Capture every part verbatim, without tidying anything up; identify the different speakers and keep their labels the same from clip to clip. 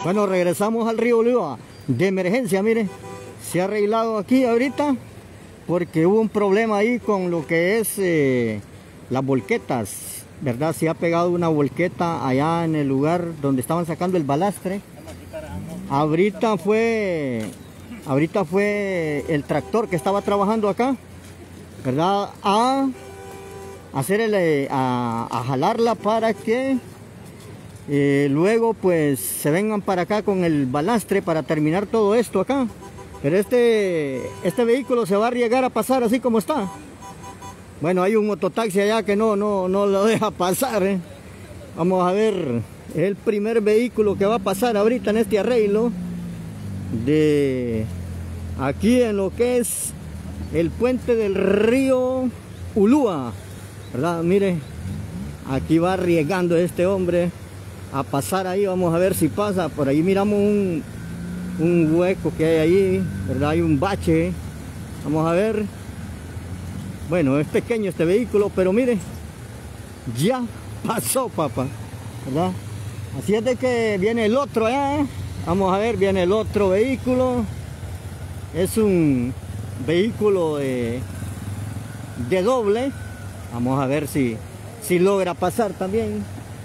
Speaker 1: Bueno, regresamos al río Ulúa de emergencia, mire. Se ha arreglado aquí ahorita porque hubo un problema ahí con lo que es eh, las volquetas, ¿verdad? Se ha pegado una volqueta allá en el lugar donde estaban sacando el balastre. Ahorita fue, ahorita fue el tractor que estaba trabajando acá, ¿verdad? A hacerle, a, a jalarla para que eh, luego pues se vengan para acá con el balastre para terminar todo esto acá. Pero este, este vehículo se va a arriesgar a pasar así como está. Bueno, hay un mototaxi allá que no, no, no lo deja pasar, ¿eh? Vamos a ver, es el primer vehículo que va a pasar ahorita en este arreglo de aquí en lo que es el puente del río Ulúa, ¿verdad? Mire, aquí va arriesgando este hombre a pasar ahí. Vamos a ver si pasa. Por ahí miramos un, un hueco que hay ahí, ¿verdad? Hay un bache. Vamos a ver. Bueno, es pequeño este vehículo, pero mire, ya pasó, papá, ¿verdad? Así es de que viene el otro allá, ¿eh? Vamos a ver, viene el otro vehículo. Es un vehículo de, de doble. Vamos a ver si, si logra pasar también.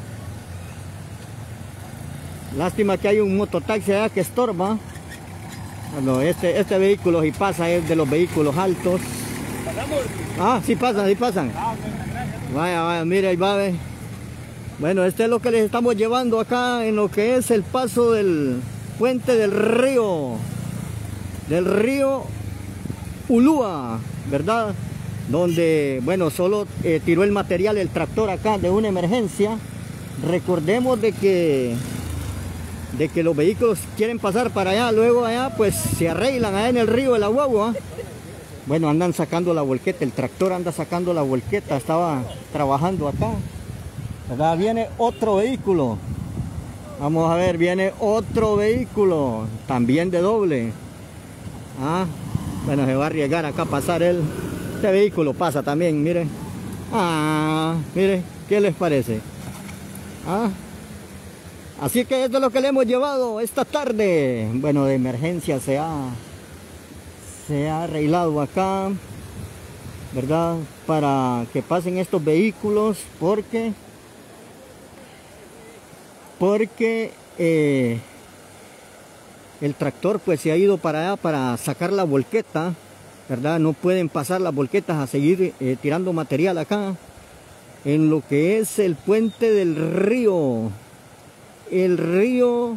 Speaker 1: Lástima que hay un mototaxi allá que estorba. Bueno, este, este vehículo si pasa es de los vehículos altos.
Speaker 2: ¿Pasamos?
Speaker 1: Ah, sí pasan, sí pasan.
Speaker 2: Ah, bueno, gracias.
Speaker 1: Vaya, vaya, mire, ahí va, ve. Bueno, este es lo que les estamos llevando acá en lo que es el paso del puente del río, del río Ulúa, ¿verdad? Donde, bueno, solo eh, tiró el material, el tractor acá de una emergencia. Recordemos de que, de que los vehículos quieren pasar para allá, luego allá pues se arreglan allá en el río de la guagua. Bueno, andan sacando la volqueta, el tractor anda sacando la volqueta, estaba trabajando acá, ¿verdad? Viene otro vehículo, vamos a ver, viene otro vehículo, también de doble. Ah, bueno, se va a arriesgar acá a pasar él. Este vehículo pasa también, mire. Ah, mire, ¿qué les parece? Ah, así que esto es lo que le hemos llevado esta tarde. Bueno, de emergencia se ha... se ha arreglado acá, ¿verdad? Para que pasen estos vehículos porque porque eh, el tractor pues se ha ido para allá para sacar la volqueta, ¿verdad? No pueden pasar las volquetas a seguir eh, tirando material acá en lo que es el puente del río, el río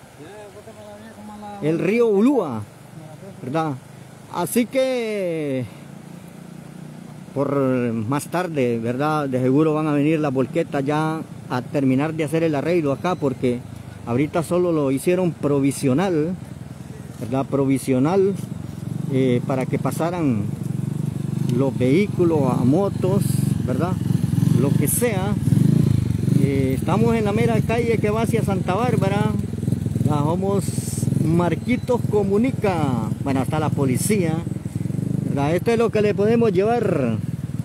Speaker 1: el río Ulúa, ¿verdad? Así que por más tarde, ¿verdad? De seguro van a venir las volquetas ya a terminar de hacer el arreglo acá, porque ahorita solo lo hicieron provisional, ¿verdad? Provisional eh, para que pasaran los vehículos a motos, ¿verdad? Lo que sea. Eh, estamos en la mera calle que va hacia Santa Bárbara. Ya somos Marquitos Comunica. Bueno, está la policía, ¿verdad? Esto es lo que le podemos llevar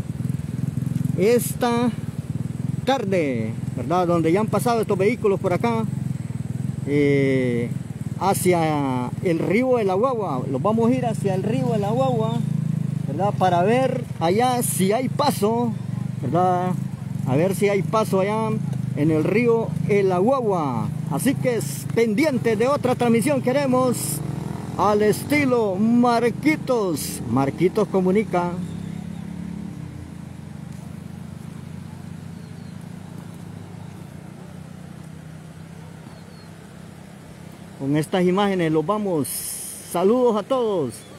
Speaker 1: esta tarde, ¿verdad? Donde ya han pasado estos vehículos por acá eh, hacia el río de la Guagua. Los vamos a ir hacia el río de la Guagua, ¿verdad? Para ver allá si hay paso, ¿verdad? A ver si hay paso allá en el río El Guagua. Así que es pendiente de otra transmisión. Queremos al estilo Marquitos. Marquitos Comunica. Con estas imágenes los vamos. Saludos a todos.